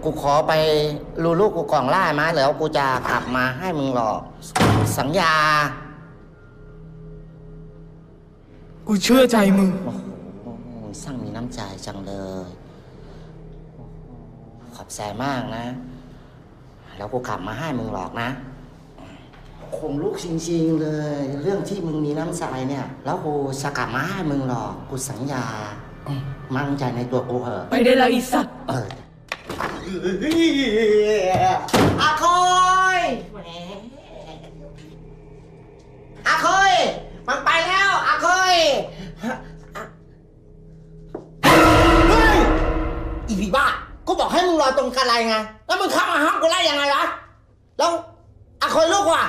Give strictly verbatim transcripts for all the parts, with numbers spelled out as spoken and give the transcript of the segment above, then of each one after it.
กูขอไปรูลูกกูกล่องล่ามาแล้วกูจะกลับมาให้มึงหรอกสัญญากูเชื่อใจมึงโอ้โหสร้างมีน้ำใจจังเลยขอบใจมากนะแล้วกูกลับมาให้มึงหรอกนะคงลูกจริงๆเลยเรื่องที่มึงมีน้ำใจเนี่ยแล้วกูจะกลับมาให้มึงหรอกกูสัญญามั่นใจในตัวกูเหอะไปได้แล้วอีสัตว์เอออาคอยอาคอยมันไปแล้วอาคอยเฮ้ยอีผีบ้ากูบอกให้มึงรอตรงกันไรไงแล้วมึงเข้ามาห้ามกูได้ยังไงวะแล้วอาคอยลูกว่ะ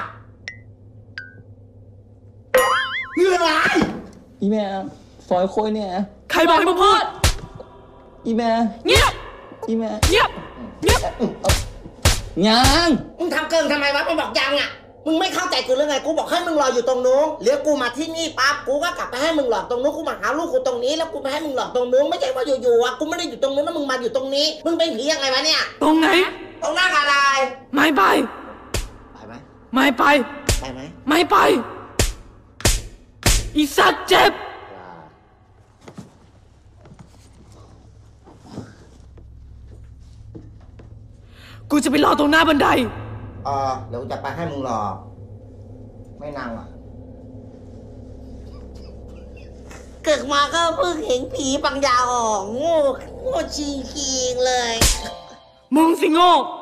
เฮ้ยอีแม่ฟอยโคยเนี่ยใครบอกให้มึงพูดอีแม่เงียบอีแม่เงียบเงียบยังมึงทำเกินทำไมวะมึงบอกยังอ่ะมึงไม่เข้าใจกูหรือไงกูบอกให้มึงรออยู่ตรงนู้นเลี้ยวกูมาที่นี่ปั๊บกูก็กลับไปให้มึงหลอกตรงนู้นกูมาหาลูกกูตรงนี้แล้วกูไปให้มึงหลอกตรงนู้นไม่ใช่ว่าอยู่ๆอ่ะกูไม่ได้อยู่ตรงนู้นแล้วมึงมาอยู่ตรงนี้มึงเป็นผียังไงวะเนี่ยตรงไหนตรงหน้าอะไรไม่ไปไปไหมไม่ไปไปไหมไม่ไปอีสัตว์เจ็บกูจะไปรอตรงหน้าบันไดเออเดี๋ยวจะไปให้มึงรอไม่นานอ่ะเกิดมาก็เพิ่งเห็นผีปังยาออกโง่โง่จริงๆเลยมึงสิโง่